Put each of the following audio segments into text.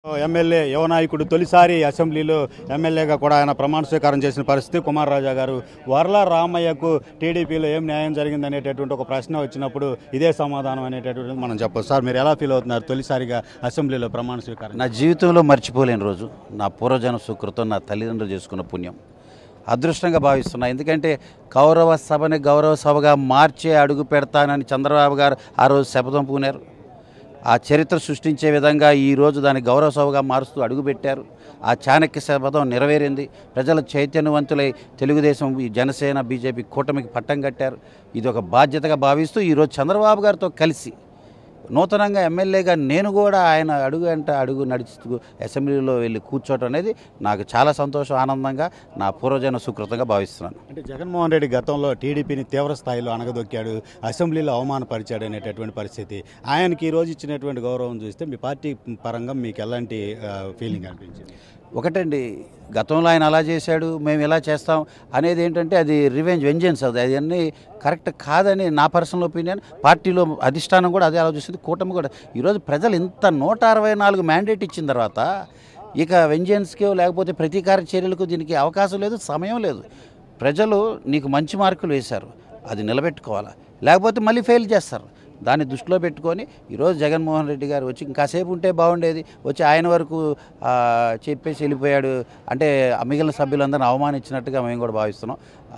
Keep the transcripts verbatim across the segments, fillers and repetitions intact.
MLA యువ నాయకుడు తొలిసారి అసెంబ్లీలో ఎమ్మెల్యేగా కూడా ఆయన ప్రమాణ స్వీకారం చేసిన పరిస్థితి. కుమార్ రాజా గారు వర్ల రామయ్యకు టీడీపీలో ఏం న్యాయం జరిగింది అనేటటువంటి ఒక ప్రశ్న వచ్చినప్పుడు ఇదే సమాధానం అనేటటువంటిది మనం చెప్పొచ్చు. సార్, మీరు ఎలా ఫీల్ అవుతున్నారు తొలిసారిగా అసెంబ్లీలో ప్రమాణ స్వీకారం? నా జీవితంలో మర్చిపోలేని రోజు, నా పూర్వజన సుకృతం, నా తల్లిదండ్రులు చేసుకున్న పుణ్యం అదృష్టంగా భావిస్తున్నా. ఎందుకంటే కౌరవ సభని గౌరవ సభగా మార్చే అడుగు పెడతానని చంద్రబాబు గారు ఆ రోజు శపథం పూనారు. ఆ చరిత్ర సృష్టించే విధంగా ఈరోజు దాన్ని గౌరవ సభగా మారుస్తూ అడుగుపెట్టారు. ఆ చాణక్య శపథం నెరవేరింది. ప్రజల చైతన్యవంతులై తెలుగుదేశం, జనసేన, బీజేపీ కూటమికి పట్టం కట్టారు. ఇది ఒక బాధ్యతగా భావిస్తూ ఈరోజు చంద్రబాబు గారితో కలిసి నూతనంగా ఎమ్మెల్యేగా నేను కూడా ఆయన అడుగు అంట అడుగు నడుస్తూ అసెంబ్లీలో వెళ్ళి కూర్చోవటం అనేది నాకు చాలా సంతోషం, ఆనందంగా, నా పూర్వజన సుకృతంగా భావిస్తున్నాను. అంటే జగన్మోహన్ రెడ్డి గతంలో టీడీపీని తీవ్ర స్థాయిలో అణగదొక్కాడు, అసెంబ్లీలో అవమానపరిచాడు అనేటటువంటి పరిస్థితి. ఆయనకి ఈరోజు ఇచ్చినటువంటి గౌరవం చూస్తే మీ పార్టీ పరంగా మీకు ఎలాంటి ఫీలింగ్ అనిపించింది? ఒకటండి, గతంలో ఆయన అలా చేశాడు, మేము ఎలా చేస్తాం అనేది ఏంటంటే అది రివెంజ్, వెంజెన్స్. అది అవన్నీ కరెక్ట్ కాదని నా పర్సనల్ ఒపీనియన్. పార్టీలో అధిష్టానం కూడా అదే ఆలోచిస్తుంది, కూటమి కూడా. ఈరోజు ప్రజలు ఇంత నూట అరవై నాలుగు మ్యాండేట్ ఇచ్చిన తర్వాత ఇక వెంజెన్స్కి లేకపోతే ప్రతీకార చర్యలకు దీనికి అవకాశం లేదు, సమయం లేదు. ప్రజలు నీకు మంచి మార్కులు వేశారు, అది నిలబెట్టుకోవాలా, లేకపోతే మళ్ళీ ఫెయిల్ చేస్తారు. దాన్ని దృష్టిలో పెట్టుకొని ఈరోజు జగన్మోహన్ రెడ్డి గారు వచ్చి ఇంకాసేపు ఉంటే బాగుండేది, వచ్చి ఆయన వరకు చెప్పేసి వెళ్ళిపోయాడు అంటే మిగిలిన సభ్యులందరినీ అవమానించినట్టుగా మేము కూడా భావిస్తున్నాం.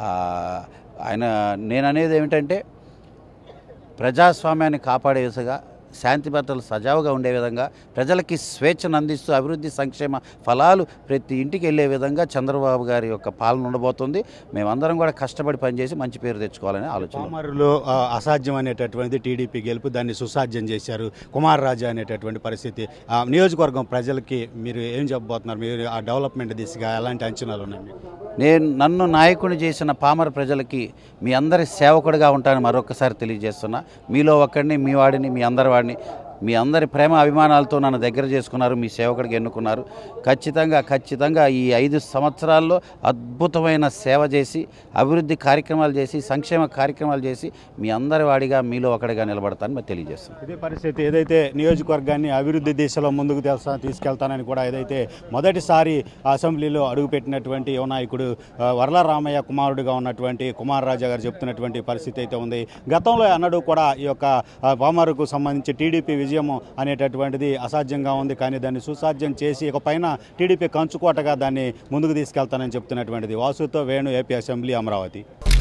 ఆయన నేను అనేది ఏమిటంటే ప్రజాస్వామ్యాన్ని కాపాడే దిశగా, శాంతి భద్రతలు సజావుగా ఉండే విధంగా, ప్రజలకి స్వేచ్ఛను అందిస్తూ అభివృద్ధి సంక్షేమ ఫలాలు ప్రతి ఇంటికి వెళ్ళే విధంగా చంద్రబాబు గారి యొక్క పాలన ఉండబోతుంది. మేమందరం కూడా కష్టపడి పనిచేసి మంచి పేరు తెచ్చుకోవాలని ఆలోచన. పామరులో అసాధ్యం అనేటటువంటిది టీడీపీ గెలుపు, దాన్ని సుసాధ్యం చేశారు కుమార్ రాజా అనేటటువంటి పరిస్థితి. నియోజకవర్గం ప్రజలకి మీరు ఏం చెప్పబోతున్నారు? మీరు ఆ డెవలప్మెంట్ దిశగా ఎలాంటి అంచనాలు ఉన్నాయి మీకు? నేను నన్ను నాయకుని చేసిన పామర ప్రజలకి మీ అందరి సేవకుడిగా ఉంటానని మరొకసారి తెలియజేస్తున్నా. మీలో ఒక్కడిని, మీ వాడిని, మీ అందరి వాడిని, మీ అందరి ప్రేమ అభిమానాలతో నన్ను దగ్గర చేసుకున్నారు, మీ సేవకుడికి ఎన్నుకున్నారు. ఖచ్చితంగా ఖచ్చితంగా ఈ ఐదు సంవత్సరాల్లో అద్భుతమైన సేవ చేసి, అభివృద్ధి కార్యక్రమాలు చేసి, సంక్షేమ కార్యక్రమాలు చేసి మీ అందరి వాడిగా, మీలో ఒకటిగా నిలబడతానని మేము తెలియజేస్తున్నాం. ఇదే పరిస్థితి ఏదైతే నియోజకవర్గాన్ని అభివృద్ధి దిశలో ముందుకు తెలుసా తీసుకెళ్తానని కూడా ఏదైతే మొదటిసారి అసెంబ్లీలో అడుగుపెట్టినటువంటి యువ నాయకుడు వర్ల రామయ్య కుమారుడిగా ఉన్నటువంటి కుమార్ రాజా గారు చెప్తున్నటువంటి పరిస్థితి అయితే ఉంది. గతంలో అన్నడు కూడా ఈ యొక్క పామరుకు సంబంధించి టీడీపీ విజయం అనేటటువంటిది అసాధ్యంగా ఉంది, కానీ దాన్ని సుసాధ్యం చేసి ఇక పైన టీడీపీ కంచుకోటగా దాన్ని ముందుకు తీసుకెళ్తానని చెప్తున్నటువంటిది. వాసుతో వేణు, ఏపీ అసెంబ్లీ, అమరావతి.